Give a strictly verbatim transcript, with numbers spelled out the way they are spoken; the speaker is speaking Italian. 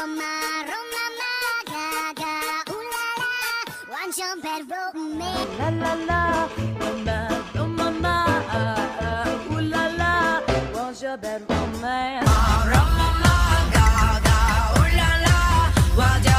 Roma, Roma, ma, ga, ga, ooh la la, 완전 bad romance. La la la, Roma, Roma, ma, ooh la la, 완전 bad romance. Roma, ma, ga, ga, ooh la la, 완전